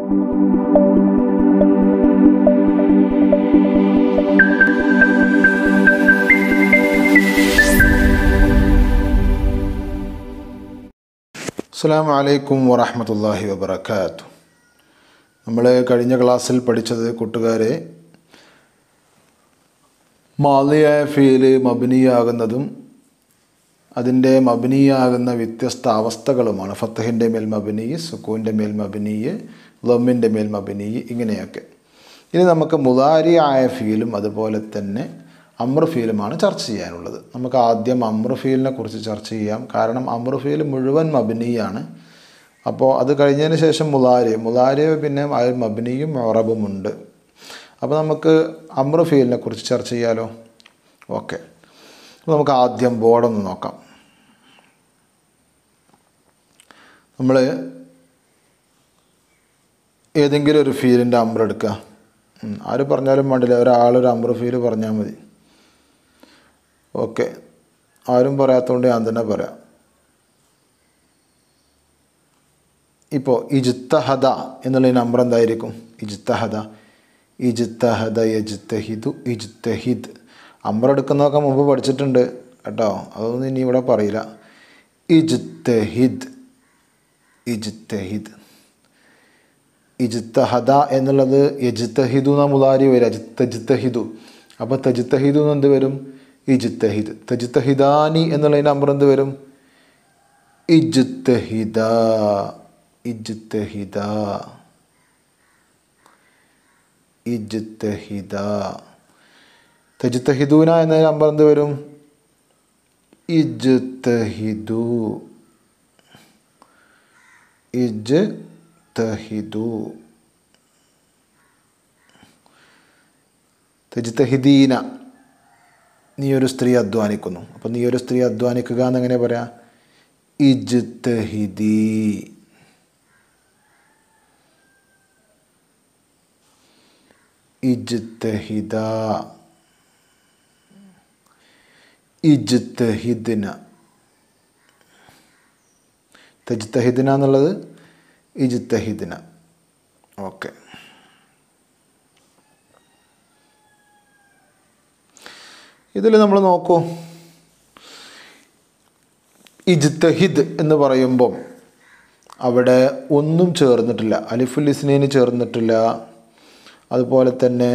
അസ്സലാമു അലൈക്കും വറഹ്മത്തുള്ളാഹി വബറകാതുഹു. നമ്മൾ കഴിഞ്ഞ ക്ലാസ്സിൽ പഠിച്ചത് കൂട്ടുകാരെ മാദിയായ ഫീല് മബ്നിയാകുന്നതും അതിൻ്റെ മബ്നിയാകുന്ന വ്യത്യസ്ത അവസ്ഥകളുമാണ്. ഫത്തഹിൻ്റെ മേൽ മബ്നി, സുക്കൂൻ്റെ മേൽ മബ്നി, ലമ്മിൻ്റെ മേൽ മബ്നി, ഇങ്ങനെയൊക്കെ. ഇനി നമുക്ക് മുദാരിയായ ഫീലും അതുപോലെ തന്നെ അമ്ർ ഫീലുമാണ് ചർച്ച ചെയ്യാനുള്ളത്. നമുക്ക് ആദ്യം അമ്ർ ഫീലിനെ കുറിച്ച് ചർച്ച ചെയ്യാം. കാരണം അമ്ർ ഫീൽ മുഴുവൻ മബ്നിയാണ്. അപ്പോൾ അത് കഴിഞ്ഞതിന് ശേഷം മുദാരി പിന്നെ മബ്നിയും മുഅറബും ഉണ്ട്. അപ്പോൾ നമുക്ക് അമ്ർ ഫീലിനെ കുറിച്ച് ചർച്ച ചെയ്യാലോ. ഓക്കെ, അപ്പോൾ നമുക്ക് ആദ്യം ബോർഡൊന്ന് നോക്കാം. നമ്മൾ ഏതെങ്കിലും ഒരു ഫീലിൻ്റെ അമ്ർ എടുക്കുക. ആര് പറഞ്ഞാലും വേണ്ടില്ല, ഒരാളൊരു അമ്ർ ഫീൽ പറഞ്ഞാൽ മതി. ഓക്കെ, ആരും പറയാത്തതുകൊണ്ട് ഞാൻ തന്നെ പറയാം. ഇപ്പോൾ ഇജ്തഹദ എന്നുള്ള നമ്പർ എന്തായിരിക്കും? ഇജ്തഹദ യജ്തഹിദു ഇജ്തഹിദ്. അമ്ര എടുക്കുന്നതൊക്കെ മുമ്പ് പഠിച്ചിട്ടുണ്ട് കേട്ടോ, അതൊന്നും ഇനി ഇവിടെ പറയില്ല. ഇജ്തഹിദ് ഇജ്തഹദ എന്നുള്ളത് യജ്തഹിദു എന്ന മുദാരി വരിക, തജ്തഹിദു. അപ്പോൾ തജ്തഹിദു എന്ന് എന്ത് വരും? ഇജ്തഹിദ്. തജ്തഹിദാനി എന്നുള്ള നമ്പർ എന്ത് വരും? ഇജ്തഹിദ. തജ്തഹിദൂന എന്ന നമ്പർ എന്ത് വരും? ഇജ്തഹിദു. തജ്തഹിദീന, നീ ഒരു സ്ത്രീ അധ്വാനിക്കുന്നു. അപ്പം നീ ഒരു സ്ത്രീ അധ്വാനിക്കുക എന്നെങ്ങനെ പറയാം? ഇജ്തഹിദി. ഇജ്തഹിദ. ഇജ്തഹിദ്ന. തജ്തഹിദ്ന എന്നുള്ളത് ഇജ്തഹിദ്ന. ഓക്കെ, ഇതിൽ നമ്മൾ നോക്കൂ. ഇജ്തഹിദ് എന്ന് പറയുമ്പം അവിടെ ഒന്നും ചേർന്നിട്ടില്ല. അലിഫുൽ ഇസ്നൈന് ചേർന്നിട്ടില്ല, അതുപോലെ തന്നെ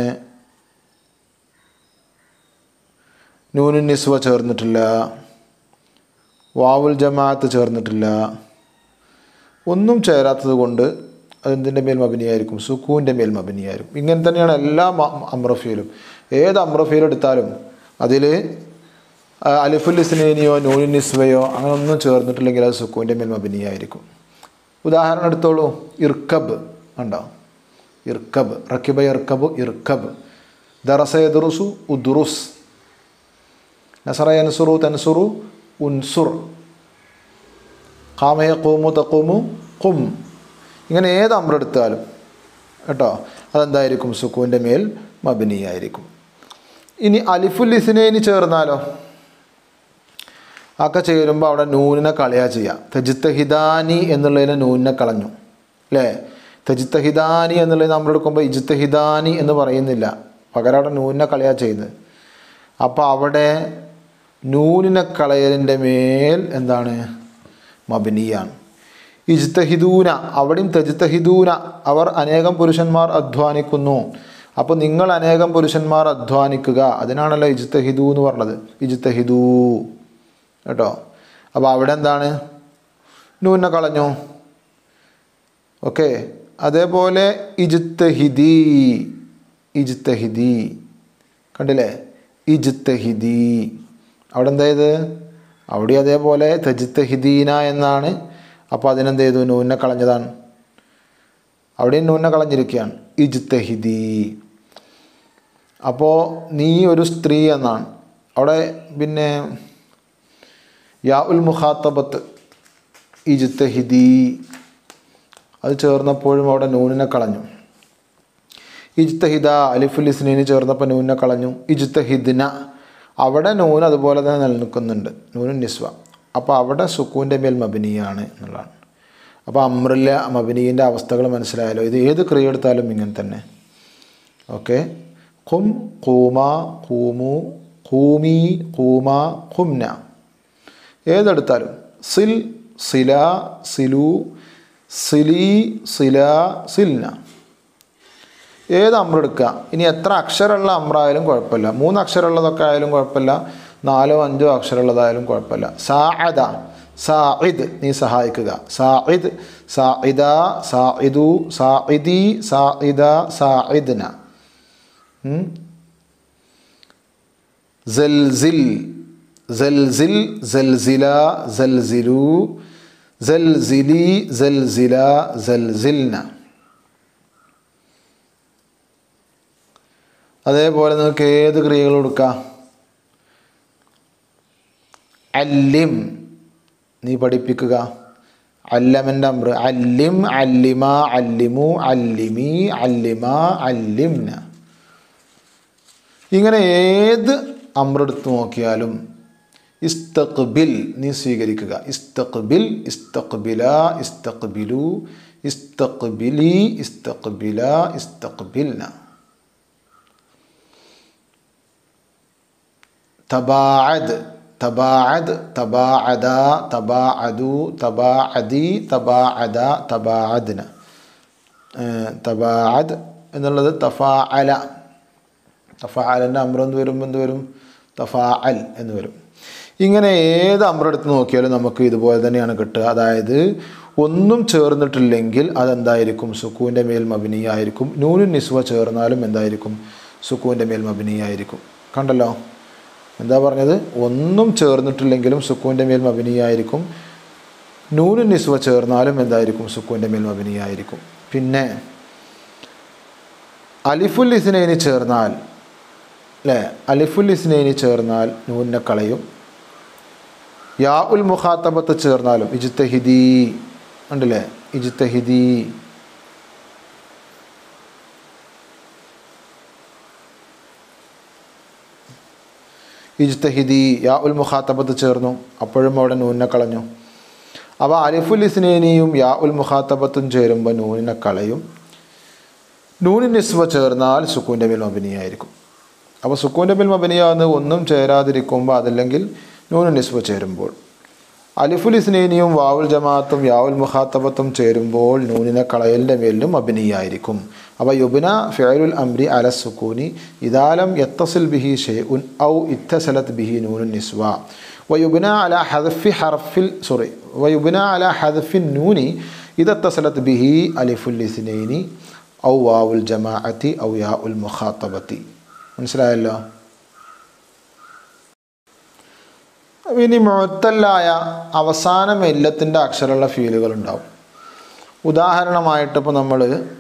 നൂനുൻ നിസ്വ ചേർന്നിട്ടില്ല, വാവുൽ ജമാഅത്ത് ചേർന്നിട്ടില്ല. ഒന്നും ചേരാത്തത് കൊണ്ട് അതെന്തിൻ്റെ മേൽ മബ്നിയായിരിക്കും? സുക്കൂൻ്റെ മേൽ മബ്നിയായിരിക്കും. ഇങ്ങനെ തന്നെയാണ് എല്ലാ അമ്ര ഫീലും. ഏത് അമ്ര ഫീൽ എടുത്താലും അതിൽ അലിഫുൽ ഇസ്നൈനിയോ നൂനുൻ നിസ്വയോ അങ്ങനെ ഒന്നും ചേർന്നിട്ടില്ലെങ്കിൽ അത് സുക്കൂൻ്റെ മേൽ മബ്നിയായിരിക്കും. ഉദാഹരണം എടുത്തോളൂ. ഇർക്കബ് ഉണ്ടോ? ഇർക്കബ്, റക്കിബ ഇർക്കബു ഇർക്കബ്. ദറസ യദ്റുസു ഉദ്റുസ്. നസറ യൻസുറു തൻസുറു ഉൻസുർ. ഖാമ യഖൂമു തഖൂമു ഖും. ഇങ്ങനെ ഏത് അമ്ര എടുത്താലും കേട്ടോ അതെന്തായിരിക്കും? സുക്കൂൻ്റെ മേൽ മബ്നിയായിരിക്കും. ഇനി അലിഫുൽ ഇസ്നൈനി ചേർന്നാലോ? ഒക്കെ ചേരുമ്പോൾ അവിടെ നൂനിനെ കളയാ ചെയ്യുക. തജ്തഹിദാനി എന്നുള്ളതിനെ നൂനിനെ കളഞ്ഞു അല്ലേ? തജ്തഹിദാനി എന്നുള്ളത് നമ്മൾ എടുക്കുമ്പോൾ ഇജ്തഹിദാനി എന്ന് പറയുന്നില്ല, പകരം അവിടെ നൂനിനെ കളയാ ചെയ്യുന്നത്. അപ്പോൾ അവിടെ നൂനിനെ കളയലിൻ്റെ മേൽ എന്താണ്? മബ്നിയാണ്. ഇജ്തഹിദൂന, അവിടെയും തജ്തഹിദൂന, അവർ അനേകം പുരുഷന്മാർ അധ്വാനിക്കുന്നു. അപ്പോൾ നിങ്ങൾ അനേകം പുരുഷന്മാർ അധ്വാനിക്കുക, അതിനാണല്ലോ ഇജ്തഹിദൂ എന്ന് പറഞ്ഞത്. ഇജ്തഹിദൂ കേട്ടോ. അപ്പോൾ അവിടെ എന്താണ്? നൂനിനെ കളഞ്ഞു. ഓക്കെ, അതേപോലെ ഇജ്തഹിദി കണ്ടില്ലേ? ഇജ്തഹിദി. അവിടെ എന്ത് ചെയ്ത്? അവിടെ അതേപോലെ തജ്തഹിദീന എന്നാണ്. അപ്പോൾ അതിനെന്ത് ചെയ്തു? നൂനിനെ കളഞ്ഞതാണ്. അവിടെയും നൂനിനെ കളഞ്ഞിരിക്കുകയാണ്. ഇജ്തഹിദി. അപ്പോൾ നീ ഒരു സ്ത്രീ എന്നാണ്. അവിടെ പിന്നെ യാ ഉൽ മുഖാത്തബത്ത് ഇജ്തഹിദി അത് ചേർന്നപ്പോഴും അവിടെ നൂനിനെ കളഞ്ഞു. ഇജ്തഹിദ അലിഫുൽ ഇസ്നൈനി ചേർന്നപ്പോൾ നൂനിനെ കളഞ്ഞു. ഇജ്തഹിദ്ന അവിടെ നൂൻ അതുപോലെ തന്നെ നിലനിൽക്കുന്നുണ്ട്, നൂനുൻ നിസ്വ. അപ്പോൾ അവിടെ സുക്കൂൻ്റെ മേൽ മബ്നിയാണ് എന്നുള്ളതാണ്. അപ്പോൾ അമ്രിലെ മബനീൻ്റെ അവസ്ഥകൾ മനസ്സിലായല്ലോ. ഇത് ഏത് ക്രിയ എടുത്താലും ഇങ്ങനെ തന്നെ. ഓക്കെ, ഖും, ഖൂമ, ഖൂമു, ഖൂമി, ഖൂമ, ഖുംന, ഏതെടുത്താലും സിൽ, സില, സിലു, സിലി, സില, സിൽന, ഏത് അമ്രെടുക്കുക. ഇനി എത്ര അക്ഷരമുള്ള അമ്രായാലും കുഴപ്പമില്ല, 3 അക്ഷരമുള്ളതൊക്കെ ആയാലും കുഴപ്പമില്ല, 4 5 അക്ഷരമുള്ളതായാലും കുഴപ്പമില്ല. സാഅദ, സാഇദ്, നീ സഹായിക്കുക. സാഇദ്, സാഇദ, സാഇദു, സാഇദി, സാഇദ, സാഇദ്ന. സൽസിൽ, സൽസിൽ, സൽസില, സൽസിലു, സൽസിലി, സൽസില, സൽസിൽന. അതേപോലെ നിങ്ങൾക്ക് ഏത് ക്രിയകൾ കൊടുക്കാം. അല്ലിം, നീ പഠിപ്പിക്കുക. അല്ലമൻ്റെ അമ്ര, അല്ലിം, അല്ലിമ, അല്ലിമു, അല്ലിമി, അല്ലിമ, അല്ലിംന. ഇങ്ങനെ ഏത് അമ്രെടുത്ത് നോക്കിയാലും ഇസ്തഖ്ബിൽ, നീ സ്വീകരിക്കുക. ഇസ്തഖ്ബിൽ, ഇസ്തഖ്ബില, ഇസ്തഖ്ബിലു, ഇസ്തഖ്ബിലി, ഇസ്തഖ്ബില, ഇസ്തഖ്ബിൽന. തബാഅദ്, തബാഅദ്, തബാഅദ, തബാഅദു, തബാഅദി, തബാഅദ, തബാഅദ്ന. തബാഅദ് എന്നുള്ളത് തഫാഅല, തഫാഅലിൻ്റെ അമ്രം എന്ത് വരും, എന്ത് വരും, തഫാഅൽ എന്ന് വരും. ഇങ്ങനെ ഏത് അമ്രെടുത്ത് നോക്കിയാലും നമുക്ക് ഇതുപോലെ തന്നെയാണ് കിട്ടുക. അതായത് ഒന്നും ചേർന്നിട്ടില്ലെങ്കിൽ അതെന്തായിരിക്കും, സുക്കൂൻ്റെ മേൽ മബ്നിയായിരിക്കും. നൂനു നിസ്വ ചേർന്നാലും എന്തായിരിക്കും, സുക്കൂൻ്റെ മേൽ മബ്നിയായിരിക്കും. കണ്ടല്ലോ, എന്താ പറഞ്ഞത്, ഒന്നും ചേർന്നിട്ടില്ലെങ്കിലും സുക്കൂൻ്റെ മേൽ മബ്നിയായിരിക്കും. നൂനു നിസ്വ ചേർന്നാലും എന്തായിരിക്കും, സുക്കൂൻ്റെ മേൽ മബ്നിയായിരിക്കും. പിന്നെ അലിഫുൽ ഇസ്നൈനി ചേർന്നാൽ, അല്ലേ, അലിഫുൽ ഇസ്നൈനി ചേർന്നാൽ നൂനിനെ കളയും. യാ ഉൽ മുഖാത്തബത്ത് ചേർന്നാലും, ഇജ്തഹിദി ഉണ്ടല്ലേ, ഇജ്തഹിദി, ഇജ്തഹിദി, യാ ഉൽ മുഖാത്തബത്ത് ചേർന്നു, അപ്പോഴും അവിടെ നൂനിനെ കളഞ്ഞു. അപ്പോൾ അലിഫുൽ ഇസ്നൈനിയും യാ ഉൽ മുഖാത്തബത്തും ചേരുമ്പോൾ നൂനിനെ കളയും. നൂനു നിസ്വ ചേർന്നാൽ സുക്കൂൻ്റെ മേൽ മബ്നിയായിരിക്കും. അപ്പോൾ സുക്കൂൻ്റെ മേൽ മബ്നിയാകുന്നത് ഒന്നും ചേരാതിരിക്കുമ്പോൾ, അതല്ലെങ്കിൽ നൂനു നിസ്വ ചേരുമ്പോൾ. അലിഫുൽ ഇസ്നൈനിയും വാവുൽ ജമാഅത്തും യാവുൽ മുഖാത്തബത്തും ചേരുമ്പോൾ നൂനിനെ കളയലിൻ്റെ മേലിലും മബ്നിയായിരിക്കും. അപ്പോൾ യുബ്ന ഫിഅലുൽ അംരി അല സുക്കൂനി ഇദാ ലം യത്തസിൽ ബിഹി ഷൈഉൻ ഔ ഇത്തസലത് ബിഹി നൂനുൻ നിസ്വ വയുബ്ന അല ഹദ്ഫി ഹർഫിൽ വയുബ്ന അല ഹദ്ഫിൻ നൂനി ഇദാ ഇത്തസലത് ബിഹി അലിഫുൽ ഇസ്നൈനി ഔ വാവുൽ ജമാഅത്തി ഔ യാഉൽ മുഖാത്തബത്തി. മനസ്സിലായല്ലോ. ഇനി മുഅത്തല്ലായ അവസാനം ഇല്ലത്തിൻ്റെ അക്ഷരമുള്ള ഫീലുകൾ ഉണ്ടാവും. ഉദാഹരണമായിട്ട് ഇപ്പോൾ നമ്മൾ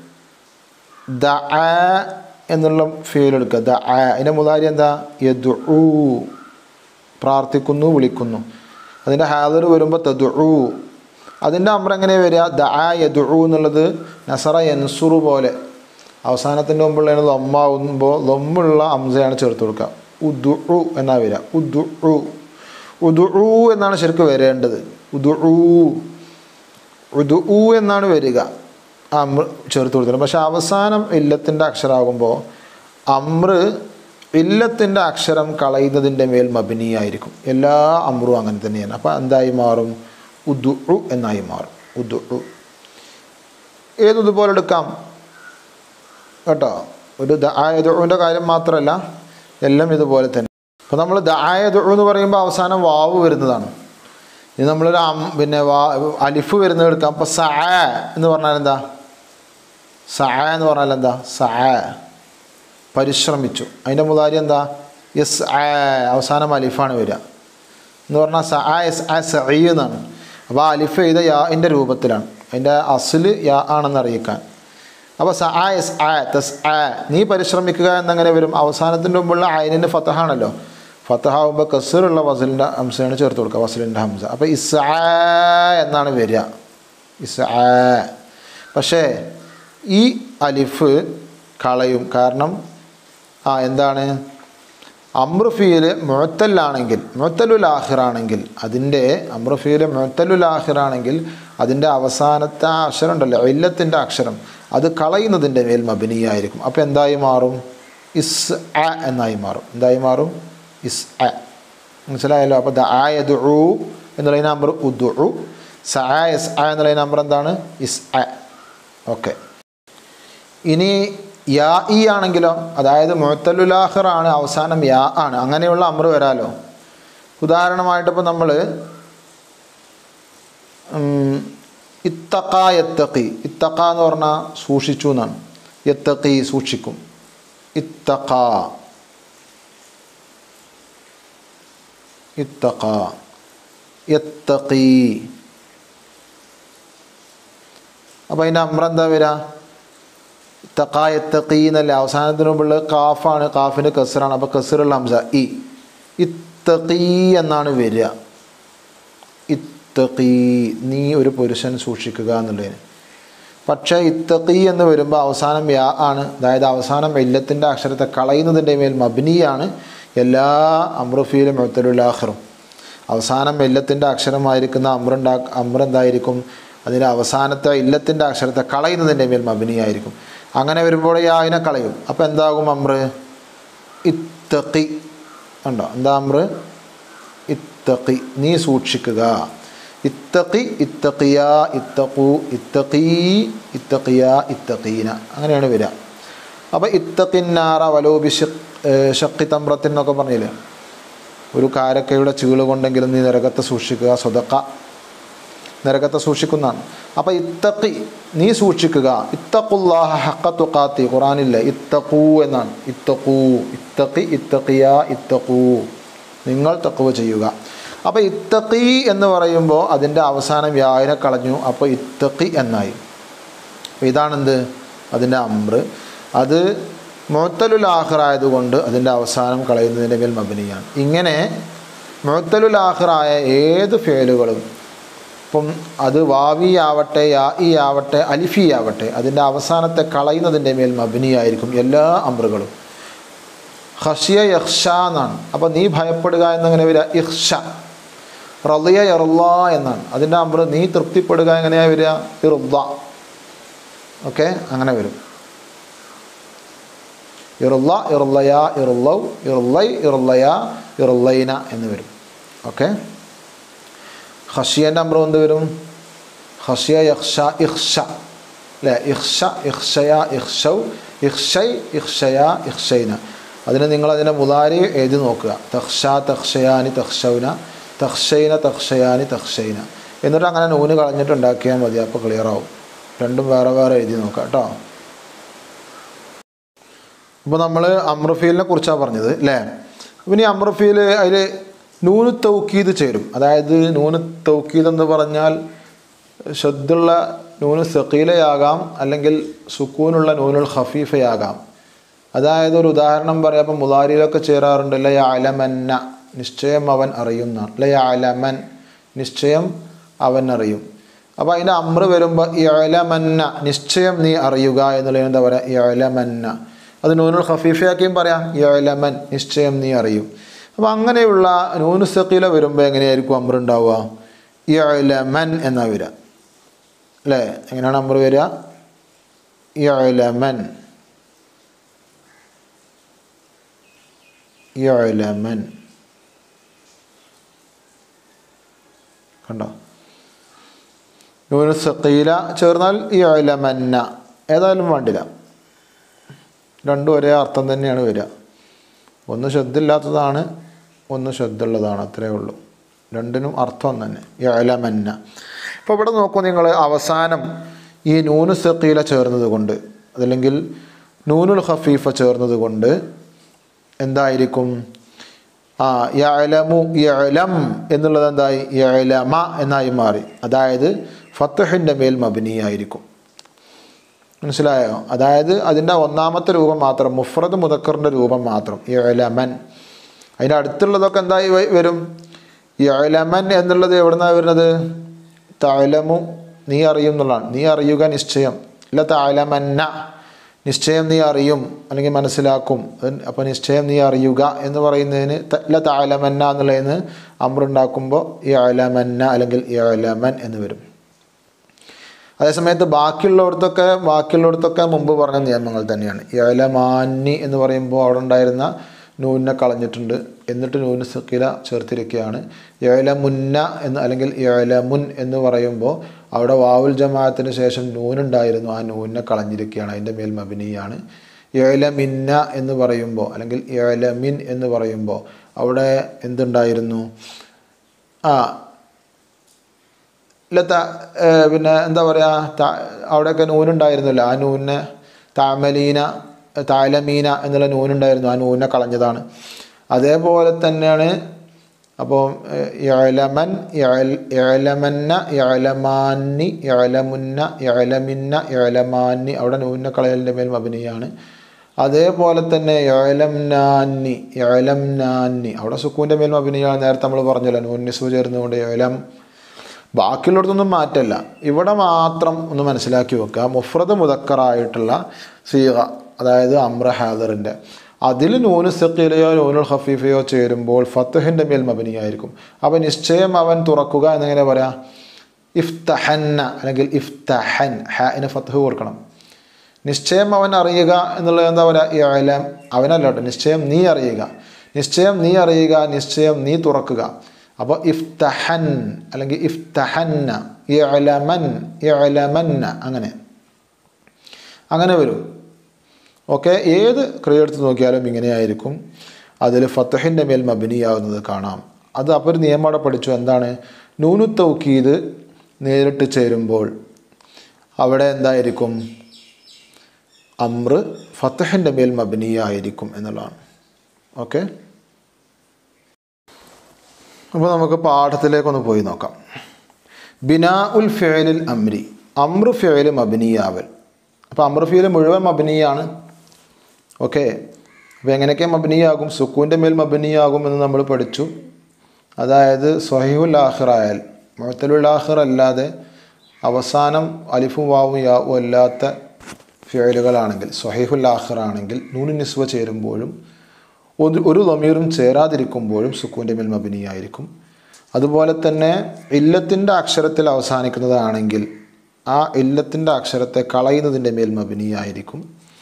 ദഅ എന്നുള്ള ഫീൽ എടുക്കുക. ദഅ, അതിൻ്റെ മുതാരി എന്താ, യദ്ഉ, പ്രാർത്ഥിക്കുന്നു, വിളിക്കുന്നു. അതിൻ്റെ ഹാദിർ വരുമ്പോൾ തദ്ഉ. അതിൻ്റെ അമ്ര എങ്ങനെ വരിക, ദഅ യദ്ഉ എന്നുള്ളത് നസറ യൻസുറു പോലെ അവസാനത്തിൻ്റെ മുമ്പുള്ള ലൊമ്മാവുമ്പോൾ ലൊമ്മുള്ള അംസയാണ് ചേർത്ത് കൊടുക്കുക. ഉദ്ഉ എന്നാ വരിക. ഉദ്ഉ, ഉദ്ഉ എന്നാണ് ശരിക്കും വരേണ്ടത്. ഉദ്ഉ, ഉദ്ഉ എന്നാണ് വരിക, അമ്ര ചേർത്ത് കൊടുത്തത്. പക്ഷെ അവസാനം ഇല്ലത്തിൻ്റെ അക്ഷരമാകുമ്പോൾ അമ്ര ഇല്ലത്തിൻ്റെ അക്ഷരം കളയുന്നതിൻ്റെ മേൽ മബ്നിയായിരിക്കും. എല്ലാ അമ്രും അങ്ങനെ തന്നെയാണ്. അപ്പോൾ എന്തായി മാറും, ഉദ്ഉ എന്നായി മാറും. ഉദ്ഉ ഏതുപോലെ എടുക്കാം കേട്ടോ. ഒരു ദഅയുടെ കാര്യം മാത്രമല്ല, എല്ലാം ഇതുപോലെ തന്നെ. അപ്പോൾ നമ്മൾ ദഅ എന്ന് പറയുമ്പോൾ അവസാനം വാവ് വരുന്നതാണ്. ഇത് നമ്മളൊരു പിന്നെ അലിഫ് വരുന്നത് എടുക്കാം. അപ്പോൾ സഅ എന്ന് പറഞ്ഞാൽ എന്താ, സഅ എന്ന് പറഞ്ഞാൽ എന്താ, സഅ പരിശ്രമിച്ചു. അതിൻ്റെ മുതാരി എന്താ, യസ് ആ, അവസാനം അലിഫാണ് വരിക എന്ന് പറഞ്ഞാൽ സഅ യസ് ആ സഈ എന്നാണ്. അപ്പോൾ അലിഫ് ചെയ്ത യാൻ്റെ രൂപത്തിലാണ്, അതിൻ്റെ അസ്ല് യാ ആണെന്ന് അറിയിക്കാൻ. അപ്പോൾ സഅ യസ് ആ തസ് ആ, നീ പരിശ്രമിക്കുക എന്നങ്ങനെ വരും. അവസാനത്തിൻ്റെ മുമ്പുള്ള ഐനിന് ഫതഹാണല്ലോ, ഫതഹാവുമ്പോൾ കസ്റുള്ള വസലിൻ്റെ ഹംസയാണ് ചേർത്ത് കൊടുക്കുക, വസലിൻ്റെ ഹംസ. അപ്പോൾ ഇസ്ആ എന്നാണ് വരിക, ഇസ്ആ. പക്ഷേ ഈ അലിഫ് കളയും. കാരണം എന്താണ്, അമ്രു ഫീല് മുഅത്തലാണെങ്കിൽ, മുഅത്തലുൽ ആഖിറാണെങ്കിൽ, അതിൻ്റെ അമ്രു ഫീല് മുഅത്തലുൽ ആഖിറാണെങ്കിൽ അതിൻ്റെ അവസാനത്തെ ആ അക്ഷരം ഉണ്ടല്ലോ, ഇല്ലത്തിൻ്റെ അക്ഷരം, അത് കളയുന്നതിൻ്റെ മേൽ മബനിയായിരിക്കും. അപ്പോൾ എന്തായി മാറും? ഇസ് അ എന്നായി മാറും. എന്തായി മാറും? ഇസ് അ. മനസ്സിലായല്ലോ? അപ്പോൾ ദ ആ യദ്ഉ എന്നുള്ളതിന് നമ്പർ ഉദ്ഉ, സഅ യസ്അ എന്നുള്ളതിന് നമ്പർ എന്താണ്? ഇസ് അ. ഓക്കെ. ഇനി യാ ഇ ആണെങ്കിലോ, അതായത് മുഅത്തലുൽ ആഖിർ ആണ്, അവസാനം യാ ആണ്, അങ്ങനെയുള്ള അമർ വരാലോ. ഉദാഹരണമായിട്ട് ഇപ്പോൾ നമ്മൾ ഇത്തഖ യത്തഖി, ഇത്തഖ എന്ന് പറഞ്ഞാൽ സൂക്ഷിച്ചു എന്നാണ്, യത്തഖി സൂക്ഷിക്കും, ഇത്തഖ ഇത്തഖ യത്തഖി. അപ്പോൾ അതിൻ്റെ അമർ എന്താ വരിക? ഇത്തഖ യത്തഖി എന്നല്ല, അവസാനത്തിന് മുമ്പുള്ള കാഫാണ്, കാഫിൻ്റെ കസറാണ്, അപ്പോൾ കസറുള്ള ഹംസ ഇ, ഇത്തഖി എന്നാണ് വരിക. ഇത്തഖി, നീ ഒരു പുരുഷൻ സൂക്ഷിക്കുക എന്നുള്ളതിന്. പക്ഷേ ഇത്തഖി എന്ന് വരുമ്പോൾ അവസാനം യാ ആണ്, അതായത് അവസാനം ഇല്ലത്തിൻ്റെ അക്ഷരത്തെ കളയുന്നതിൻ്റെ മേൽ മബ്നിയാണ് എല്ലാ അമ്രുഫീലും മുഅത്തലുൽ ആഖിറും. അവസാനം ഇല്ലത്തിൻ്റെ അക്ഷരമായിരിക്കുന്ന അമ്ര എന്തായിരിക്കും? അതിൻ്റെ അവസാനത്തെ ഇല്ലത്തിൻ്റെ അക്ഷരത്തെ കളയുന്നതിൻ്റെ മേൽ മബ്നിയായിരിക്കും. അങ്ങനെ വരുമ്പോൾ യാവിനെ കളയും. അപ്പോൾ എന്താകും അമ്ര? ഇത്തഖി. ഉണ്ടോ? എന്താ അമ്ര? ഇത്തഖി, നീ സൂക്ഷിക്കുക. ഇത്തഖി, ഇത്തഖിയ, ഇത്തഖു, ഇത്തഖീ, ഇത്തഖിയ, ഇത്തഖീന, അങ്ങനെയാണ് വരിക. അപ്പോൾ ഇത്തഖിന്നാറ വലോ ഷഖി തമ്രത്തിൻ എന്നൊക്കെ പറഞ്ഞില്ലേ, ഒരു കാരക്കയുടെ ചീള് കൊണ്ടെങ്കിലും നീ നരകത്തെ സൂക്ഷിക്കുക. സ്വതക്ക, നരകത്തെ സൂക്ഷിക്കുന്നതാണ്. അപ്പോൾ ഇത്തഖി, നീ സൂക്ഷിക്കുക. ഇത്തഖുല്ലാഹ ഹഖ തുഖാത്തി, ഖുറാനില്ലേ ഇത്തഖൂ എന്നാണ്. ഇത്തഖൂ, ഇത്തഖി, ഇത്തഖിയ, ഇത്തഖൂ, നിങ്ങൾ തഖ്വ ചെയ്യുക. അപ്പോൾ ഇത്തഖി എന്ന് പറയുമ്പോൾ അതിൻ്റെ അവസാനം യാവിനെ കളഞ്ഞു, അപ്പോൾ ഇത്തഖി എന്നായി. ഇതാണെന്ത്? അതിൻ്റെ അമ്ര. അത് മുഅത്തലുൽ ആഖിർ ആയതുകൊണ്ട് അതിൻ്റെ അവസാനം കളയുന്നതിൻ്റെ മേൽ മബ്നിയാണ്. ഇങ്ങനെ മുഅത്തലുൽ ആഖിറായ ഏത് ഫേലുകളും, ഇപ്പം അത് വാവി ആവട്ടെ, യാ ഇ ആവട്ടെ, അലിഫി ആവട്ടെ, അതിൻ്റെ അവസാനത്തെ കളയുന്നതിൻ്റെ മേൽ മബ്നിയായിരിക്കും എല്ലാ അമ്രുകളും. ഖശിയ യഖ്ഷ എന്നാണ്. അപ്പോൾ നീ ഭയപ്പെടുക എന്നങ്ങനെ വരിക? ഇഖ്ഷ. റളിയ യർള എന്നാണ്. അതിൻ്റെ അമ്ര നീ തൃപ്തിപ്പെടുക എങ്ങനെയാണ് വരിക? ഇർള. ഓക്കെ, അങ്ങനെ വരും. ഇർള, ഇർളയ, ഇർളൗ, ഇർളൈ, ഇർളയ, ഇർളൈന എന്ന് വരും. ഓക്കെ. ഖശിയൻ്റെ അമ്ര എന്ത് വരും? ഖശിയ യഖ്ഷ, ഇഖ്ഷ അല്ലേ? ഇഖ്ഷ, ഇഖ്ഷയ, ഇഖ്ഷൗ, ഇഖ്ഷൈ, ഇഖ്ഷയ, ഇഖ്ഷൈന. അതിന് നിങ്ങളതിൻ്റെ മുദാരി എഴുതി നോക്കുക. തഖ്ഷ, തഖ്ഷയാനി, തഖ്ഷൗന, തഖ്ഷൈന, തഖ്ഷയാനി, തഖ്ഷൈന. എന്നിട്ട് അങ്ങനെ നൂന് കളഞ്ഞിട്ട് ഉണ്ടാക്കിയാൽ മതി. അപ്പോൾ ക്ലിയറാവും. രണ്ടും വേറെ വേറെ എഴുതി നോക്കാം കേട്ടോ. ഇപ്പോൾ നമ്മൾ അമ്രുഫീലിനെ കുറിച്ചാണ് പറഞ്ഞത് അല്ലേ? പിന്നെ ഈ അമ്രുഫീൽ അതിൽ നൂന് തൗക്കീദ് ചേരും. അതായത് നൂന് തൗക്കീദ് എന്ന് പറഞ്ഞാൽ ഷദ്ദുള്ള നൂന് സഖീലയാകാം, അല്ലെങ്കിൽ സുക്കൂനുള്ള നൂനുൽ ഖഫീഫയാകാം. അതായത് ഒരു ഉദാഹരണം പറയാം. അപ്പം മുദാരിയിലൊക്കെ ചേരാറുണ്ട്. ലയഅലമന്ന, നിശ്ചയം അവൻ അറിയുന്ന. ലയഅലമൻ, നിശ്ചയം അവൻ അറിയും. അപ്പോൾ അതിൻ്റെ അമ്ര വരുമ്പോൾ ഇഅലമന്ന, നിശ്ചയം നീ അറിയുക എന്നുള്ളതിന് എന്താ പറയുക? ഇഅലമന്ന. അത് നൂനുൽ ഖഫീഫയാക്കിയും പറയാം. ഇഅലമൻ, നിശ്ചയം നീ അറിയും. അപ്പോൾ അങ്ങനെയുള്ള നൂനു സഖീല വരുമ്പോൾ എങ്ങനെയായിരിക്കും അമ്ര ഉണ്ടാവുക? ഇഅലമൻ എന്നാ വരിക അല്ലേ? എങ്ങനെയാണ് അമ്ര വരിക? ഇഅലമൻ, ഇഅലമൻ. കണ്ടോ? നൂനു സഖീല ചേർന്നാൽ ഇഅലമന്ന. ഏതായാലും വേണ്ടില്ല, രണ്ടും ഒരേ അർത്ഥം തന്നെയാണ് വരിക. ഒന്ന് ശ്രദ്ധയില്ലാത്തതാണ്, ഒന്ന് ശ്രദ്ധയുള്ളതാണ്, അത്രയേ ഉള്ളൂ. രണ്ടിനും അർത്ഥം തന്നെ, ഇഅലമന്ന. ഇപ്പോൾ ഇവിടെ നോക്കൂ നിങ്ങൾ, അവസാനം ഈ നൂനു സഖീല ചേർന്നത് കൊണ്ട്, അതല്ലെങ്കിൽ നൂനുൽ ഖഫീഫ ചേർന്നത് കൊണ്ട് എന്തായിരിക്കും? യഅലമു, യഅലം എന്നുള്ളത് എന്തായി? യഅലമ എന്നായി മാറി. അതായത് ഫത്ഹിൻ്റെ മേൽ മബ്നിയായിരിക്കും. മനസ്സിലായോ? അതായത് അതിൻ്റെ ഒന്നാമത്തെ രൂപം മാത്രം, മുഫ്രദ് മുദക്കറിൻ്റെ രൂപം മാത്രം, യഅലമൻ. അതിൻ്റെ അടുത്തുള്ളതൊക്കെ എന്തായി വരും? യഅലമൻ എന്നുള്ളത് എവിടെ നിന്നാണ് വരുന്നത്? തഅലമു, നീ അറിയും എന്നുള്ളതാണ്. നീ അറിയുക, നിശ്ചയം. ഇല്ല തഅലമന്ന, നിശ്ചയം നീ അറിയും അല്ലെങ്കിൽ മനസ്സിലാക്കും. അപ്പോൾ നിശ്ചയം നീ അറിയുക എന്ന് പറയുന്നതിന് ല തഅലമന്ന എന്നുള്ളതിന് അമ്രുണ്ടാക്കുമ്പോൾ ഇഅലമന്ന അല്ലെങ്കിൽ ഇഅലമൻ എന്ന് വരും. അതേസമയത്ത് ബാക്കിയുള്ളിടത്തൊക്കെ മുമ്പ് പറഞ്ഞ നിയമങ്ങൾ തന്നെയാണ്. യഅലമാനി എന്ന് പറയുമ്പോൾ അവിടെ ഉണ്ടായിരുന്ന നൂനിനെ കളഞ്ഞിട്ടുണ്ട്, എന്നിട്ട് നൂന് സഖീല ചേർത്തിരിക്കുകയാണ്. യഅലമുന്ന എന്ന് അല്ലെങ്കിൽ യഅലമുൻ എന്ന് പറയുമ്പോൾ അവിടെ വാവുൽ ജമാഅത്തിന് ശേഷം നൂനുണ്ടായിരുന്നു, ആ നൂനിനെ കളഞ്ഞിരിക്കുകയാണ്, അതിൻ്റെ മേൽ മബ്നിയാണ്. യഅലമിന്ന എന്ന് പറയുമ്പോൾ അല്ലെങ്കിൽ യഅലമിൻ എന്ന് പറയുമ്പോൾ അവിടെ എന്തുണ്ടായിരുന്നു? പിന്നെ എന്താ പറയുക, അവിടെയൊക്കെ നൂനുണ്ടായിരുന്നില്ല, ആ നൂനിനെ താലമീന എന്നുള്ള നൂനുണ്ടായിരുന്നു, ആ നൂനിനെ കളഞ്ഞതാണ്. അതേപോലെ തന്നെയാണ് അപ്പോൾ യഅലമൻ, യഅലമന്ന, യഅലമാനി, യഅലമുന്ന, യഅലമിന്ന, യഅലമാനി അവിടെ നൂനിനെ കളയലിൻ്റെ മേൽ മബ്നിയാണ്. അതേപോലെ തന്നെ യഅലംനാനി അവിടെ സുക്കൂൻ്റെ മേൽ മബ്നിയാണ്. നേരത്തെ നമ്മൾ പറഞ്ഞല്ലോ നൂൻ നിസ്ബ് ചേർന്നുകൊണ്ട് യഅലം. ബാക്കിയുള്ളിടത്തൊന്നും മാറ്റല്ല, ഇവിടെ മാത്രം ഒന്ന് മനസ്സിലാക്കി വെക്കുക. മുഫ്രദ് മുദക്കറായിട്ടുള്ള സീഗ, അതായത് അംറ ഹാദിറിൻ്റെ, അതിൽ നൂന് സഖീലയോ നൂനുൽ ഖഫീഫയോ ചേരുമ്പോൾ ഫത്ഹിൻ്റെ മേൽ മബ്നിയായിരിക്കും. അപ്പോൾ നിശ്ചയം അവൻ തുറക്കുക എന്നിങ്ങനെ പറയാം, ഇഫ്തഹന്ന അല്ലെങ്കിൽ ഇഫ്തഹൻ, ഹാഇന് ഫത്ഹ് കൊടുക്കണം. നിശ്ചയം അവൻ അറിയുക എന്നുള്ളത് എന്താ പറയുക, യഅലം അവനല്ല കേട്ടോ, നിശ്ചയം നീ അറിയുക, നിശ്ചയം നീ അറിയുക, നിശ്ചയം നീ തുറക്കുക. അപ്പോൾ ഇഫ്തഹൻ അല്ലെങ്കിൽ ഇഫ്തഹന്ന, യഅലമൻ, യഅലമന്ന, അങ്ങനെ വരും. ഓക്കെ, ഏത് ക്രിയ എടുത്ത് നോക്കിയാലും ഇങ്ങനെയായിരിക്കും. അതിൽ ഫത്ഹിൻ്റെ മേൽ മബ്നിയാവുന്നത് കാണാം. അത് അപ്പോൾ ഒരു നിയമം അവിടെ പഠിച്ചു. എന്താണ്? നൂനു തൗക്കീദ് നേരിട്ട് ചേരുമ്പോൾ അവിടെ എന്തായിരിക്കും? അംറ് ഫത്ഹിൻ്റെ മേൽ മബ്നിയായിരിക്കും എന്നുള്ളതാണ്. ഓക്കെ, അപ്പോൾ നമുക്ക് പാഠത്തിലേക്കൊന്ന് പോയി നോക്കാം. ബിനാഉൽ ഫിഅലിൽ അംരി, അംറ് ഫിഅൽ മബ്നിയാവൽ. അപ്പോൾ അംറ് ഫിഅൽ മുഴുവൻ മബ്നിയാണ്. ഓക്കെ, അപ്പോൾ എങ്ങനെയൊക്കെ മബ്നിയാകും? സുക്കൂൻ്റെ മേൽ മബ്നിയാകും എന്ന് നമ്മൾ പഠിച്ചു. അതായത് സ്വഹീഹുൽ ആഖിറായാൽ, മുഅ്തലുൽ ആഖിർ അല്ലാതെ അവസാനം അലിഫും വാവും യാവും അല്ലാത്ത ഫിഅലുകളാണെങ്കിൽ, സ്വഹീഹുൽ ആഖിർ ആണെങ്കിൽ നൂനു നിസ്വ ചേരുമ്പോഴും ഒരു ദമീറും ചേരാതിരിക്കുമ്പോഴും സുക്കൂൻ്റെ മേൽ മബ്നിയായിരിക്കും. അതുപോലെ തന്നെ ഇല്ലത്തിൻ്റെ അക്ഷരത്തിൽ അവസാനിക്കുന്നതാണെങ്കിൽ ആ ഇല്ലത്തിൻ്റെ അക്ഷരത്തെ കളയുന്നതിൻ്റെ മേൽ മബ്നിയായിരിക്കും.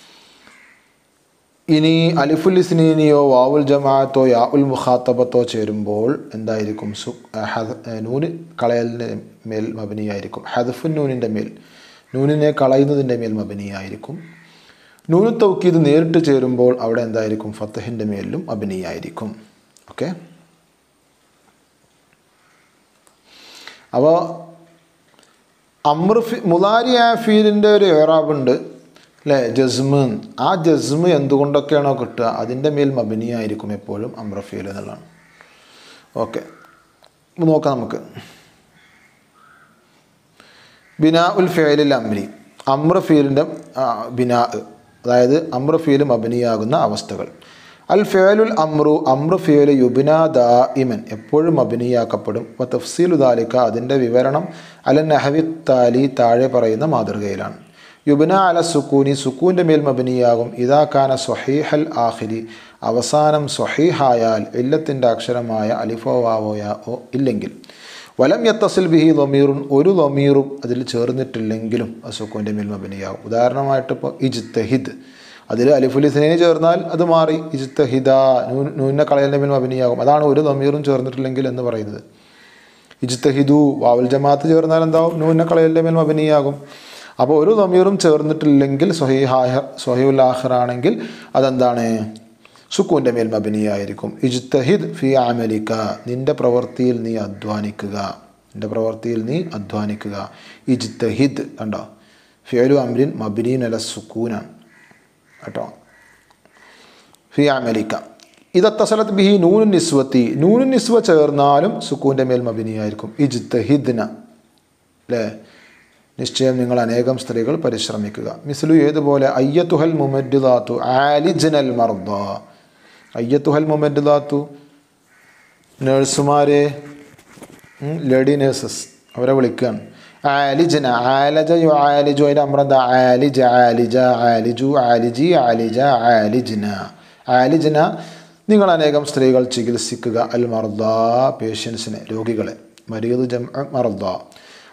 ഇനി അലിഫുൽ ഇസ്നീനിയോ വാവുൽ ജമാഅത്തോ യാ ഉൽ മുഖാത്തബത്തോ ചേരുമ്പോൾ എന്തായിരിക്കും? നൂന് കളയലിൻ്റെ മേൽ മബ്നിയായിരിക്കും. ഹദ്ഫുൻ നൂനിൻ്റെ മേൽ, നൂനിനെ കളയുന്നതിൻ്റെ മേൽ മബ്നിയായിരിക്കും. നൂനു തൗക്കീദ് നേരിട്ട് ചേരുമ്പോൾ അവിടെ എന്തായിരിക്കും? ഫത്ഹിൻ്റെ മേലിലും മബ്നിയായിരിക്കും. ഓക്കെ, അപ്പോൾ അംറ് മുദാരിയായ ഫീലിൻ്റെ ഒരു ഇറാബുണ്ട് അല്ലേ, ജസ്മ്. ആ ജസ്മ് എന്തുകൊണ്ടൊക്കെയാണോ കിട്ടുക അതിൻ്റെ മേൽ മബ്നിയായിരിക്കും എപ്പോഴും അംറ് ഫീൽ എന്നുള്ളതാണ്. ഓക്കെ, നോക്കാം നമുക്ക്. ബിനാ ഉൽ ഫിഅലിൽ അംരി, അംറ് ഫീലിൻ്റെ ബിനാ, അതായത് അംറ് ഫീൽ മബ്നിയാകുന്ന അവസ്ഥകൾ. അൽ ഫിഅലുൽ അംറു, അംറ് ഫിഅൽ യുബ്നാ ദായിമൻ എപ്പോഴും മബ്നിയാക്കപ്പെടും. വ തഫ്സീലു ദാലിക, അതിൻ്റെ വിവരണം അല നഹവി താലി താഴെ പറയുന്ന മാതൃകയിലാണ്. യുബ്ന അല സുക്കൂനി, സുക്കൂൻ്റെ മേൽ മബ്നിയാകും. ഇദാ കാന സ്വഹീഹൽ ആഖിരി, അവസാനം സ്വഹീഹായാൽ ഇല്ലത്തിൻ്റെ അക്ഷരമായ അലിഫോ വാവോ യാഓ ഇല്ലെങ്കിൽ. വലം യത്തസിൽ ബിഹി ദമീറുൻ, ഒരു ദമീറും അതിൽ ചേർന്നിട്ടില്ലെങ്കിലും സുക്കൂൻ്റെ മേൽ മബ്നിയാകും. ഉദാഹരണമായിട്ട് ഇപ്പോൾ ഇജ്തഹിദ്, അതിൽ അലിഫുൽ ഇസ്നൈനി ചേർന്നാൽ അത് മാറി ഇജ്തഹിദ, നൂനിനെ കളയലിൻ്റെ മേൽ മബ്നിയാകും. അതാണ് ഒരു ദമീറും ചേർന്നിട്ടില്ലെങ്കിൽ എന്ന് പറയുന്നത്. ഇജ്തഹിദു വാവുൽ ജമാഅത്ത് ചേർന്നാൽ എന്താവും? നൂനിനെ കളയലിൻ്റെ മേൽ മബ്നിയാകും. അപ്പോൾ ഒരു ദമീറും ചേർന്നിട്ടില്ലെങ്കിൽ സ്വഹീഹുൽ ആഖിർ ആണെങ്കിൽ അതെന്താണ്? സുക്കൂൻ്റെ മേൽ മബ്നിയായിരിക്കും. ഇജ്തഹിദ് ഫി അമലിക, നിൻ്റെ പ്രവൃത്തിയിൽ നീ അധ്വാനിക്കുക, നിൻ്റെ പ്രവൃത്തിയിൽ നീ അധ്വാനിക്കുക. ഇജ്തഹിദ് കണ്ടോ, ഫിഅലു അംരിൻ മബ്നിൻ അല സുക്കൂനാണ് കേട്ടോ. ഫി അമലിക ഇദത്തസലത് ബിഹി നൂനു നിസ്വത്തി, നൂനു നിസ്വ ചേർന്നാലും സുക്കൂൻ്റെ മേൽ മബ്നിയായിരിക്കും. ഇജ്തഹിദ്ന അല്ലേ, നിശ്ചയം നിങ്ങൾ അനേകം സ്ത്രീകൾ പരിശ്രമിക്കുക. മിസ്ലു ഏതുപോലെ അയ്യത്തുഹൽ മുമദ്ദിദാത്തു ആലിജ്നൽ മർദ, അയ്യത്തുഹൽ മുമദ്ദിദാത്തു നേഴ്സുമാരെ, ലേഡി നേഴ്സസ് അവരെ വിളിക്കുകയാണ്. ആലിജ്ന, ആലജ യു ആലിജു, അതിൻ്റെ അമ്രന്ത ആലിജ, ആലിജ, ആലിജു, ആലിജി, ആലിജ, ആലിജ്ന. ആലിജ്ന നിങ്ങൾ അനേകം സ്ത്രീകൾ ചികിത്സിക്കുക. അൽ മർദ പേഷ്യൻസിനെ, രോഗികളെ. മരീദ് ജംഅ മർദ.